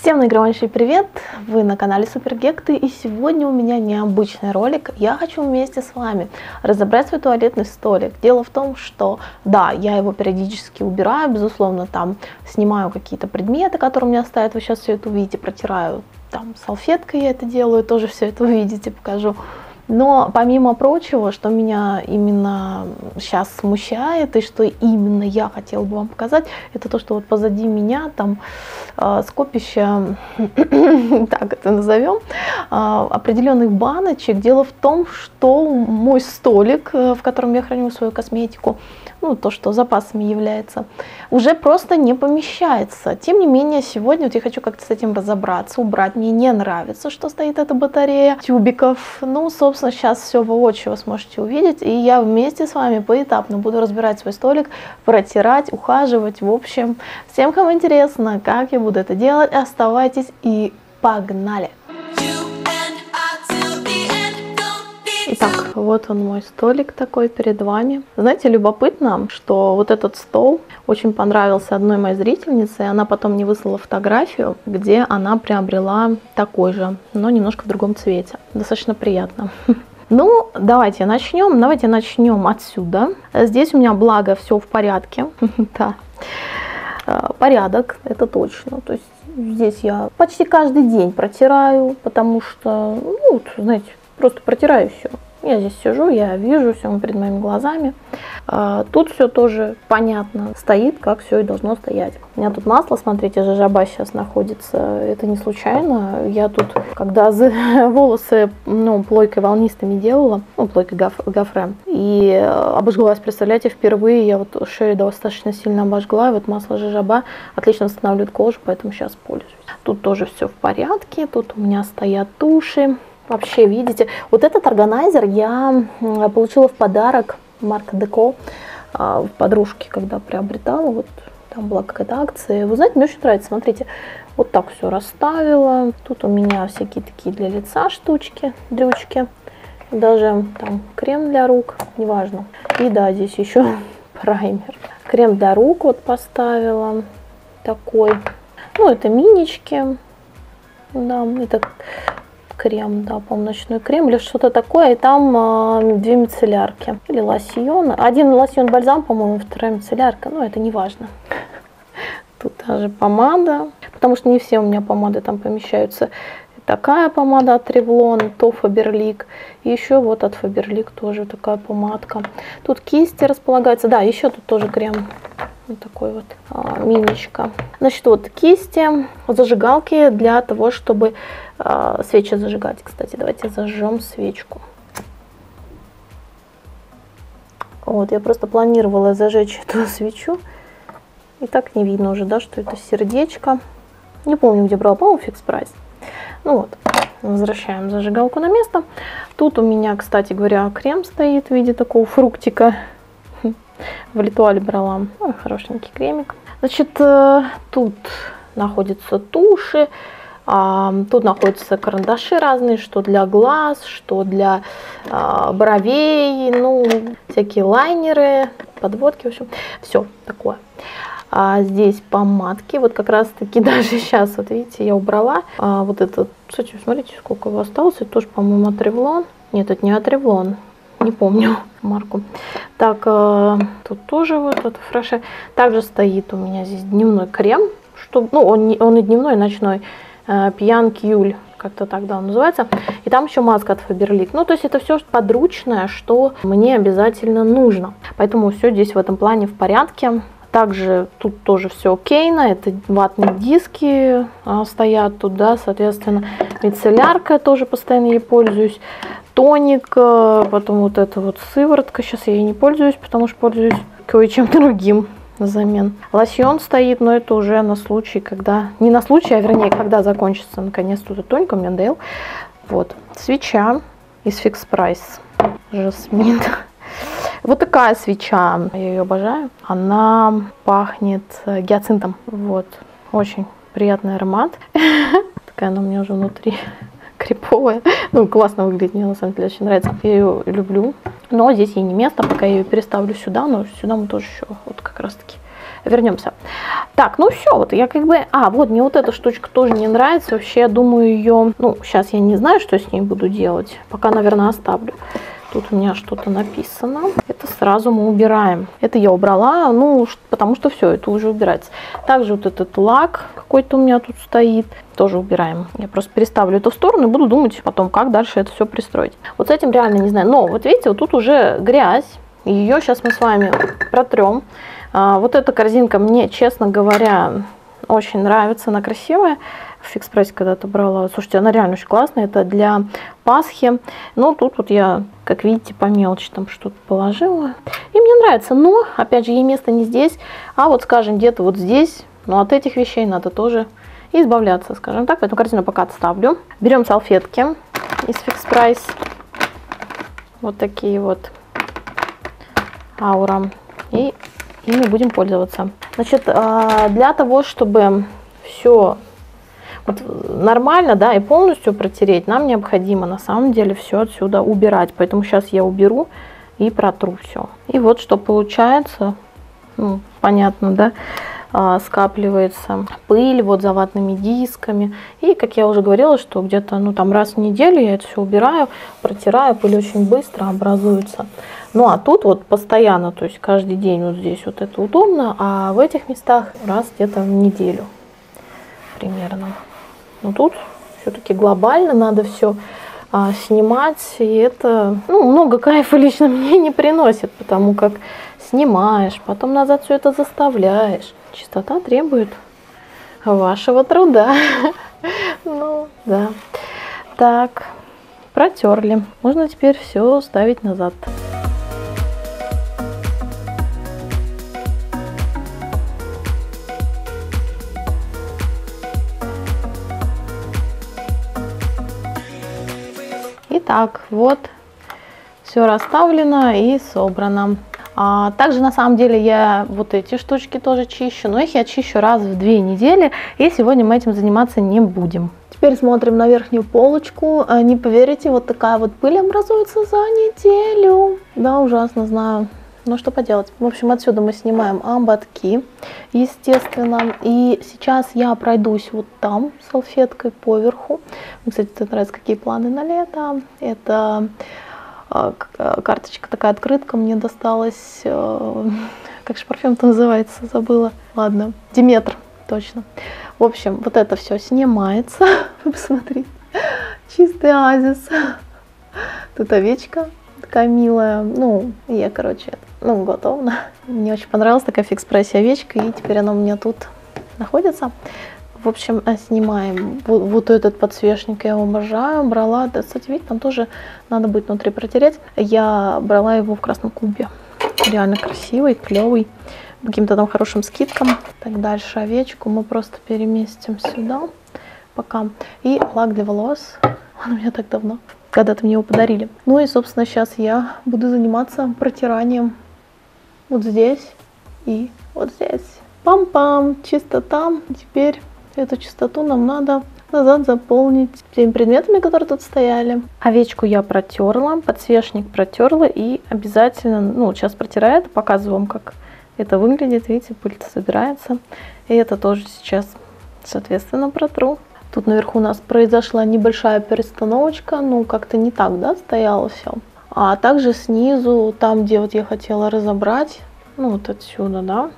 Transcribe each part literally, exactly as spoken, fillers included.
Всем наигрывающий привет! Вы на канале Супергекты, и сегодня у меня необычный ролик. Я хочу вместе с вами разобрать свой туалетный столик. Дело в том, что да, я его периодически убираю, безусловно, там снимаю какие-то предметы, которые у меня стоят. Вы сейчас все это увидите, протираю там салфеткой, я это делаю, тоже все это увидите, покажу. Но помимо прочего, что меня именно сейчас смущает и что именно я хотела бы вам показать, это то, что вот позади меня там э, скопище, так это назовем, э, определенных баночек. Дело в том, что мой столик, э, в котором я храню свою косметику, ну то, что запасами является, уже просто не помещается. Тем не менее, сегодня вот я хочу как-то с этим разобраться, убрать. Мне не нравится, что стоит эта батарея тюбиков. Ну, собственно, сейчас все воочию вы сможете увидеть, и я вместе с вами поэтапно буду разбирать свой столик, протирать, ухаживать. В общем, всем, кому интересно, как я буду это делать, оставайтесь и погнали! Итак, вот он мой столик такой перед вами. Знаете, любопытно, что вот этот стол очень понравился одной моей зрительнице. Она потом мне выслала фотографию, где она приобрела такой же, но немножко в другом цвете. Достаточно приятно. Ну, давайте начнем. Давайте начнем отсюда. Здесь у меня, благо, все в порядке. Да. Порядок, это точно. То есть здесь я почти каждый день протираю, потому что, ну, знаете, просто протираю все. Я здесь сижу, я вижу все перед моими глазами. Тут все тоже понятно стоит, как все и должно стоять. У меня тут масло, смотрите, жожоба сейчас находится. Это не случайно. Я тут, когда волосы, ну, плойкой волнистыми делала, ну, плойкой гофре, и обожглась, представляете, впервые я вот шею достаточно сильно обожгла, и вот масло жожоба отлично восстанавливает кожу, поэтому сейчас пользуюсь. Тут тоже все в порядке, тут у меня стоят туши. Вообще, видите, вот этот органайзер я получила в подарок марка Деко в подружке, когда приобретала. Вот там была какая-то акция. Вы знаете, мне очень нравится. Смотрите, вот так все расставила. Тут у меня всякие такие для лица штучки, дрючки. Даже там крем для рук, неважно. И да, здесь еще праймер. Крем для рук вот поставила такой. Ну, это минички. Да, это крем, да, по-моему, ночной крем или что-то такое, и там э, две мицеллярки или лосьон. Один лосьон-бальзам, по-моему, вторая мицеллярка, но это не важно. Тут даже помада, потому что не все у меня помады там помещаются. Такая помада от Revlon, то Faberlic, и еще вот от Faberlic тоже такая помадка. Тут кисти располагаются, да, еще тут тоже крем. Вот такой вот а, миничка. Значит, вот кисти, вот зажигалки для того, чтобы а, свечи зажигать. Кстати, давайте зажжем свечку. Вот, я просто планировала зажечь эту свечу. И так не видно уже, да, что это сердечко. Не помню, где брала, по-моему, Fix Price. Ну вот, возвращаем зажигалку на место. Тут у меня, кстати говоря, крем стоит в виде такого фруктика. В Литуале брала, ну, хорошенький кремик. Значит, тут находятся туши, тут находятся карандаши разные, что для глаз, что для бровей, ну, всякие лайнеры, подводки, в общем, все такое. А здесь помадки, вот как раз таки даже сейчас, вот видите, я убрала а, вот этот, кстати, смотрите, сколько его осталось, это тоже, по-моему, от Revlon. Нет, это не от Revlon. Не помню марку. Так, э, тут тоже вот это фреше. Также стоит у меня здесь дневной крем. Что, ну, он, он и дневной, и ночной. Э, Пьян Кюль, как-то так, да, он называется. И там еще маска от Faberlic. Ну, то есть это все подручное, что мне обязательно нужно. Поэтому все здесь в этом плане в порядке. Также тут тоже все окейно. Это ватные диски а, стоят тут, да, соответственно. Мицеллярка тоже постоянно ей пользуюсь. Тоник, потом вот эта вот сыворотка. Сейчас я ей не пользуюсь, потому что пользуюсь кое-чем другим взамен. Лосьон стоит, но это уже на случай, когда... Не на случай, а вернее, когда закончится наконец-то этот тоник у меня надоел. Вот. Свеча из Fix Price. Жасмин. Вот такая свеча. Я ее обожаю. Она пахнет гиацинтом. Вот. Очень приятный аромат. Такая она у меня уже внутри криповая. Ну, классно выглядит, мне на самом деле очень нравится. Я ее люблю. Но здесь ей не место, пока я ее переставлю сюда, но сюда мы тоже еще вот как раз таки вернемся. Так, ну все, вот я как бы... А, вот мне вот эта штучка тоже не нравится. Вообще, я думаю, ее... Ну, сейчас я не знаю, что с ней буду делать. Пока, наверное, оставлю. Тут у меня что-то написано. Это сразу мы убираем. Это я убрала, ну, потому что все, это уже убирается. Также вот этот лак какой-то у меня тут стоит. Тоже убираем. Я просто переставлю это в сторону и буду думать потом, как дальше это все пристроить. Вот с этим реально не знаю. Но вот видите, вот тут уже грязь. Ее сейчас мы с вами протрем. А, вот эта корзинка мне, честно говоря, очень нравится. Она красивая. В Фикс-прайсе когда-то брала. Слушайте, она реально очень классная. Это для Пасхи. Но тут вот я, как видите, по мелочи там что-то положила. И мне нравится. Но, опять же, ей место не здесь, а вот, скажем, где-то вот здесь. Но от этих вещей надо тоже избавляться, скажем так. Поэтому корзину пока отставлю. Берем салфетки из Фикс-прайс. Вот такие вот. Аура. И ими будем пользоваться. Значит, для того, чтобы все вот нормально, да, и полностью протереть, нам необходимо на самом деле все отсюда убирать. Поэтому сейчас я уберу и протру все. И вот что получается. Ну, понятно, да? Скапливается пыль вот за ватными дисками. И, как я уже говорила, что где-то, ну, там раз в неделю я это все убираю, протираю, пыль очень быстро образуется. Ну, а тут вот постоянно, то есть каждый день вот здесь вот это удобно, а в этих местах раз где-то в неделю примерно. Но тут все-таки глобально надо все а, снимать, и это, ну, много кайфа лично мне не приносит, потому как снимаешь, потом назад все это заставляешь. Чистота требует вашего труда. Ну, да. Так, протерли. Можно теперь все ставить назад. Итак, вот все расставлено и собрано. А также на самом деле я вот эти штучки тоже чищу, но их я чищу раз в две недели, и сегодня мы этим заниматься не будем. Теперь смотрим на верхнюю полочку. Не поверите, вот такая вот пыль образуется за неделю. Да, ужасно, знаю. Но что поделать. В общем, отсюда мы снимаем ободки, естественно. И сейчас я пройдусь вот там салфеткой поверху. Мне, кстати, это нравится, какие планы на лето. Это карточка, такая открытка мне досталась. Как же парфюм-то называется? Забыла. Ладно. Диметр. Точно. В общем, вот это все снимается. Вы посмотрите. Чистый оазис. Тут овечка такая милая. Ну, я, короче, ну, готова. Мне очень понравилась такая в Фикс-прайсе овечка. И теперь она у меня тут находится. В общем, снимаем вот, вот этот подсвечник, я его обожаю, брала, да, кстати, видите, там тоже надо будет внутри протереть. Я брала его в красном клубе, реально красивый, клевый, каким-то там хорошим скидкам. Так, дальше овечку мы просто переместим сюда пока. И лак для волос, он у меня так давно, когда-то мне его подарили. Ну и, собственно, сейчас я буду заниматься протиранием вот здесь и вот здесь. Пам-пам, чистота, теперь... Эту чистоту нам надо назад заполнить теми предметами, которые тут стояли. Овечку я протерла, подсвечник протерла и обязательно, ну, сейчас протираю это, показываю вам, как это выглядит. Видите, пыль собирается. И это тоже сейчас, соответственно, протру. Тут наверху у нас произошла небольшая перестановочка, ну, как-то не так, да, стояло все. А также снизу, там, где вот я хотела разобрать, ну, вот отсюда, да,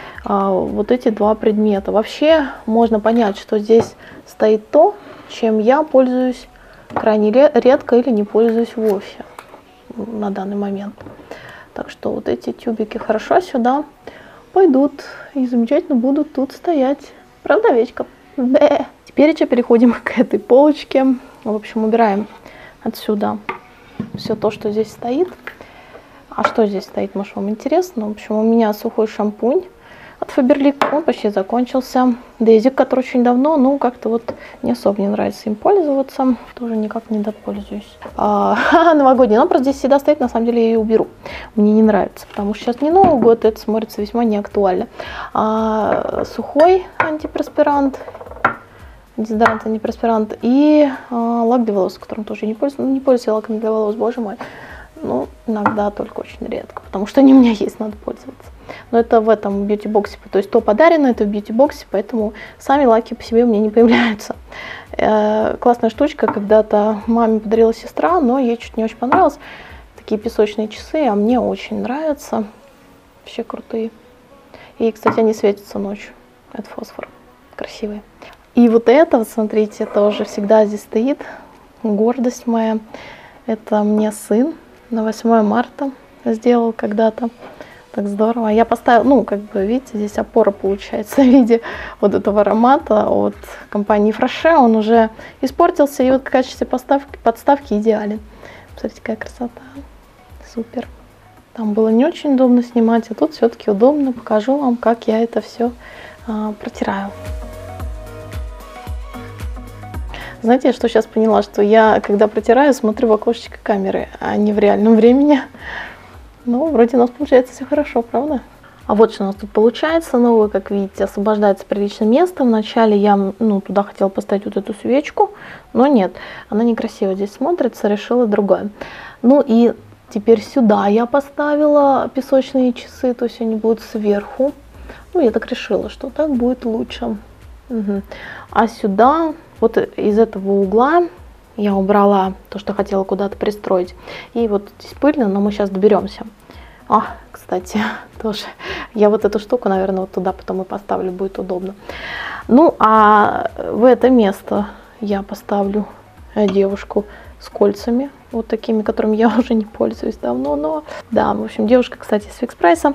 вот эти два предмета. Вообще можно понять, что здесь стоит то, чем я пользуюсь крайне редко или не пользуюсь вовсе на данный момент. Так что вот эти тюбики хорошо сюда пойдут и замечательно будут тут стоять. Правда, овечка? Бэ. Теперь еще переходим к этой полочке. В общем, убираем отсюда все то, что здесь стоит. А что здесь стоит, может, вам интересно? В общем, у меня сухой шампунь от Faberlic, он почти закончился. Дейзик, который очень давно, ну, как-то вот не особо не нравится им пользоваться. Тоже никак не допользуюсь. А, новогодний, он просто здесь всегда стоит, на самом деле я ее уберу. Мне не нравится, потому что сейчас не Новый год, это смотрится весьма неактуально. А, сухой антиперспирант, дезодорант, антиперспирант и а, лак для волос, которым тоже не пользуюсь. Ну, не пользуюсь я лаками для волос, боже мой. Ну, иногда, только очень редко, потому что они у меня есть, надо пользоваться. но это в этом бьюти-боксе. То есть то подарено, это в бьюти-боксе, поэтому сами лаки по себе у меня не появляются. Э, классная штучка, когда-то маме подарила сестра, но ей чуть не очень понравилось. Такие песочные часы, а мне очень нравятся. Вообще крутые. И, кстати, они светятся ночью. Это фосфор. Красивые. И вот это, вот смотрите, тоже всегда здесь стоит. Гордость моя. Это мне сын на восьмое марта сделал когда-то. Так здорово. Я поставила, ну, как бы, видите, здесь опора получается в виде вот этого аромата от компании Фраше. Он уже испортился, и вот в качестве подставки, подставки идеален. Смотрите, какая красота. Супер. Там было не очень удобно снимать, а тут все-таки удобно. Покажу вам, как я это все а, протираю. Знаете, я что сейчас поняла, что я, когда протираю, смотрю в окошечко камеры, а не в реальном времени. Ну, вроде у нас получается все хорошо, правда? А вот что у нас тут получается. Ну, вы, как видите, освобождается приличное место. Вначале я, ну, туда хотела поставить вот эту свечку, но нет, она некрасиво здесь смотрится, решила другое. Ну и теперь сюда я поставила песочные часы, то есть они будут сверху. Ну, я так решила, что так будет лучше. Угу. А сюда, вот из этого угла, я убрала то, что хотела куда-то пристроить. И вот здесь пыльно, но мы сейчас доберемся. А, кстати, тоже. Я вот эту штуку, наверное, вот туда потом и поставлю, будет удобно. Ну, а в это место я поставлю девушку с кольцами, вот такими, которыми я уже не пользуюсь давно, но да, в общем, девушка, кстати, с Фикс Прайса.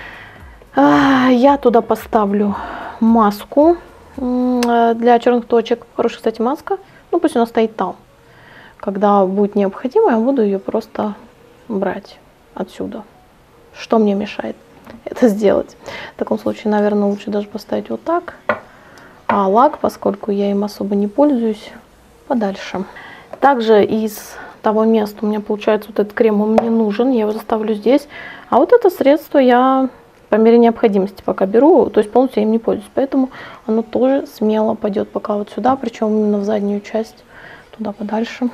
Я туда поставлю маску для черных точек. Хорошая, кстати, маска. Ну, пусть она стоит там. Когда будет необходимо, я буду ее просто брать отсюда. Что мне мешает это сделать? В таком случае, наверное, лучше даже поставить вот так. А лак, поскольку я им особо не пользуюсь, подальше. Также из того места у меня получается вот этот крем, он мне нужен, я его заставлю здесь. А вот это средство я по мере необходимости пока беру, то есть полностью я им не пользуюсь. Поэтому оно тоже смело пойдет пока вот сюда, причем именно в заднюю часть, туда подальше.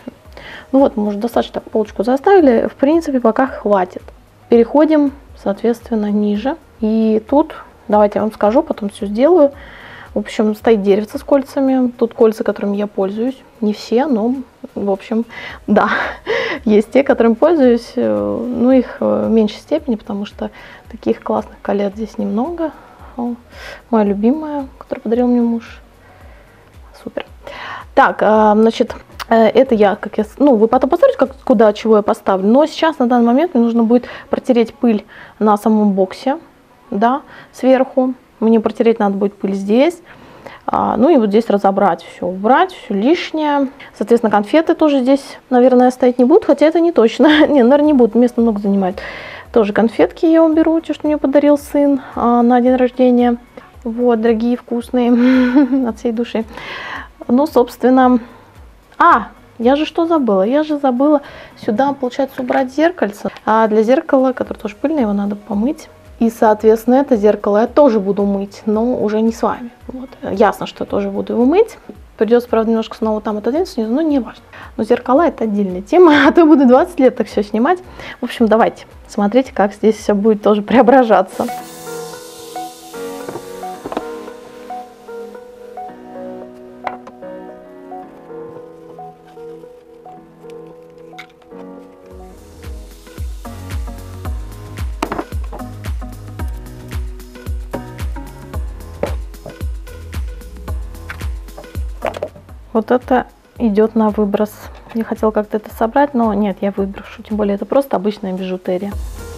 Ну вот, мы уже достаточно так полочку заставили, в принципе, пока хватит. Переходим, соответственно, ниже. И тут, давайте я вам скажу, потом все сделаю. В общем, стоит деревце с кольцами. Тут кольца, которыми я пользуюсь. Не все, но, в общем, да. Есть те, которыми пользуюсь. Ну, их в меньшей степени, потому что таких классных колец здесь немного. О, моя любимая, которую подарил мне муж. Супер. Так, значит, это я, как я, ну, вы потом посмотрите, как, куда, чего я поставлю. Но сейчас, на данный момент, мне нужно будет протереть пыль на самом боксе, да, сверху. Мне протереть надо будет пыль здесь. А, ну и вот здесь разобрать все, убрать все лишнее. Соответственно, конфеты тоже здесь, наверное, стоять не будут, хотя это не точно. Не, наверное, не будут, место много занимает. Тоже конфетки я уберу, те, что мне подарил сын а, на день рождения. Вот, дорогие, вкусные, от всей души. Ну, собственно... А, я же что забыла? Я же забыла сюда, получается, убрать зеркальце. А для зеркала, которое тоже пыльное, его надо помыть. И, соответственно, это зеркало я тоже буду мыть, но уже не с вами. Вот. Ясно, что я тоже буду его мыть. Придется, правда, немножко снова там отодвинуть снизу, но не важно. Но зеркала — это отдельная тема, а то буду двадцать лет так все снимать. В общем, давайте, смотрите, как здесь все будет тоже преображаться. Вот это идет на выброс. Я хотела как-то это собрать, но нет, я выброшу. Тем более это просто обычная бижутерия.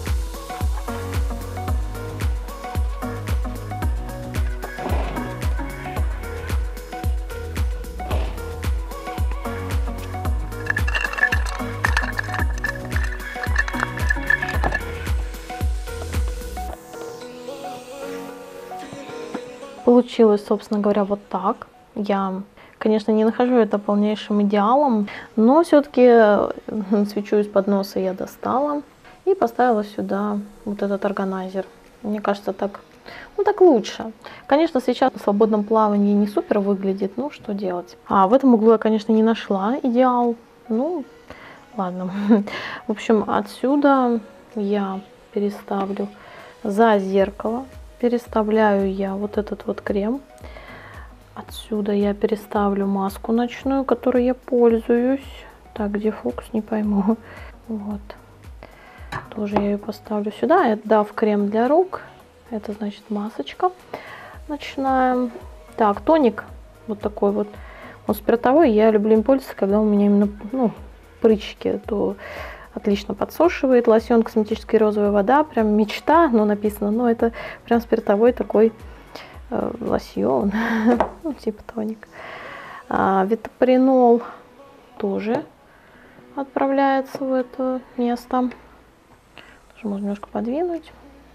Получилось, собственно говоря, вот так. Я... Конечно, не нахожу это полнейшим идеалом, но все-таки свечу из-под носа я достала и поставила сюда вот этот органайзер. Мне кажется, так, ну, так лучше. Конечно, свеча в свободном плавании не супер выглядит, ну что делать. А в этом углу я, конечно, не нашла идеал. Ну, ладно. В общем, отсюда я переставлю за зеркало переставляю я вот этот вот крем. Отсюда я переставлю маску ночную, которой я пользуюсь. Так, где фокус, не пойму. Вот. Тоже я ее поставлю сюда. Это, да, в крем для рук. Это значит масочка ночная. Так, тоник вот такой вот. Он спиртовой. Я люблю им пользоваться, когда у меня именно, ну, прыщики, то отлично подсушивает. Лосьон косметический розовая вода. Прям мечта, но написано. Но это прям спиртовой такой э, лосьон. Ну, типа тоник. А, витапринол тоже отправляется в это место. Тоже можно немножко подвинуть.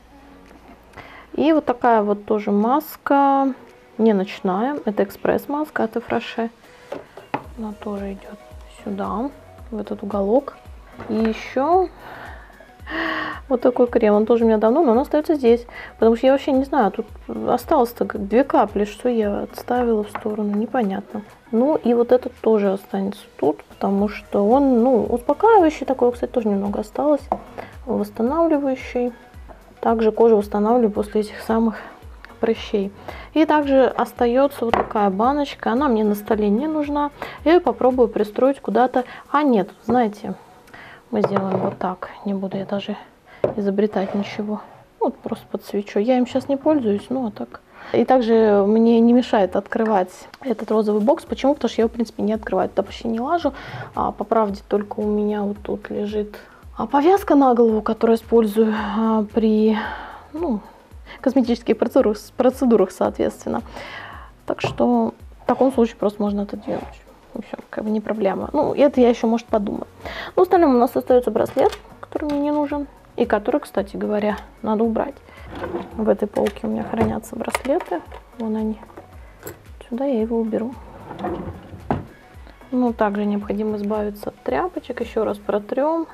И вот такая вот тоже маска. Не ночная. Это экспресс-маска от Эфраше. Она тоже идет сюда, в этот уголок. И еще вот такой крем. Он тоже у меня давно, но он остается здесь. Потому что я вообще не знаю, тут осталось-то как две капли, что я отставила в сторону, непонятно. Ну и вот этот тоже останется тут, потому что он, ну, успокаивающий такой, кстати, тоже немного осталось. Восстанавливающий. Также кожу восстанавливаю после этих самых прыщей. И также остается вот такая баночка. Она мне на столе не нужна. Я ее попробую пристроить куда-то. А нет, знаете, мы сделаем вот так. Не буду я даже изобретать ничего. Вот просто подсвечу. Я им сейчас не пользуюсь, ну а так. И также мне не мешает открывать этот розовый бокс. Почему? Потому что я его, в принципе, не открываю. Туда почти не лажу. А, по правде, только у меня вот тут лежит а, повязка на голову, которую использую а, при, ну, косметических процедурах, процедурах, соответственно. Так что в таком случае просто можно это делать. В общем, как бы не проблема. Ну, это я еще, может, подумаю. Ну, в остальном у нас остается браслет, который мне не нужен. И который, кстати говоря, надо убрать. В этой полке у меня хранятся браслеты. Вон они. Сюда я его уберу. Ну, также необходимо избавиться от тряпочек. Еще раз протрем.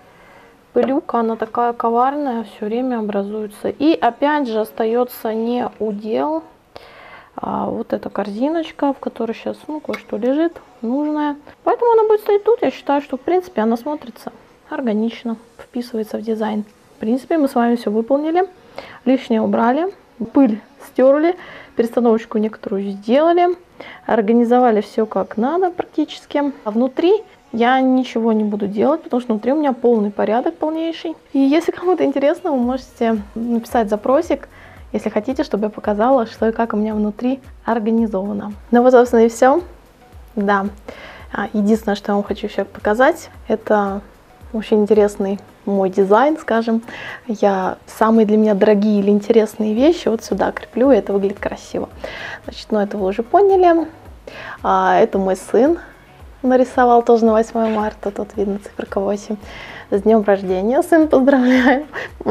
Пылюка, она такая коварная, все время образуется. И опять же остается не удел. А вот эта корзиночка, в которой сейчас, ну, кое-что лежит, нужное. Поэтому она будет стоять тут. Я считаю, что, в принципе, она смотрится органично, вписывается в дизайн. В принципе, мы с вами все выполнили. Лишнее убрали, пыль стерли, перестановочку некоторую сделали, организовали все как надо практически. А внутри я ничего не буду делать, потому что внутри у меня полный порядок, полнейший. И если кому-то интересно, вы можете написать запросик, если хотите, чтобы я показала, что и как у меня внутри организовано. Ну вот, собственно, и все. Да. Единственное, что я вам хочу еще показать, это очень интересный мой дизайн, скажем. Я самые для меня дорогие или интересные вещи вот сюда креплю, и это выглядит красиво. Значит, ну это вы уже поняли. А, это мой сын нарисовал тоже на восьмое марта, тут видно циферка восемь. С днем рождения, сын, поздравляю.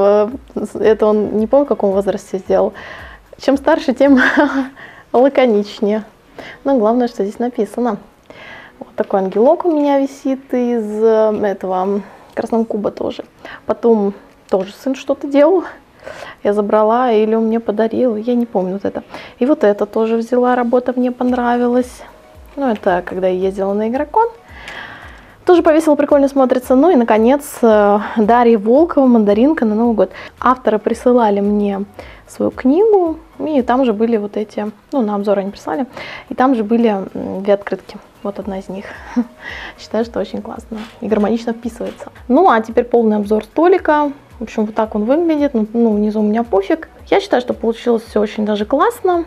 Это он не помню, в каком возрасте сделал. Чем старше, тем лаконичнее. Но главное, что здесь написано. Вот такой ангелок у меня висит из этого красного куба тоже. Потом тоже сын что-то делал. Я забрала или он мне подарил, я не помню вот это. И вот это тоже взяла, работа мне понравилась. Ну, это когда я ездила на Игрокон. Тоже повесила, прикольно смотрится. Ну и, наконец, Дарья Волкова, «Мандаринка» на Новый год. Авторы присылали мне свою книгу, и там же были вот эти, ну, на обзор они прислали, и там же были две открытки. Вот одна из них. Считаю, что очень классно и гармонично вписывается. Ну, а теперь полный обзор столика. В общем, вот так он выглядит. Ну, внизу у меня пуфик. Я считаю, что получилось все очень даже классно.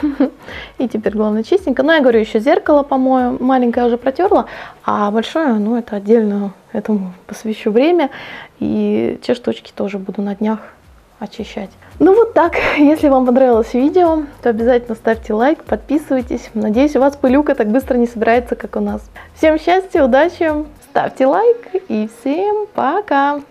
И теперь главное чистенько. Но я говорю, еще зеркало помою. Маленькое уже протерла, а большое, ну, это отдельно этому посвящу время. И те штучки тоже буду на днях очищать. Ну вот так. Если вам понравилось видео, то обязательно ставьте лайк, подписывайтесь. Надеюсь, у вас пылюка так быстро не собирается, как у нас. Всем счастья, удачи, ставьте лайк и всем пока!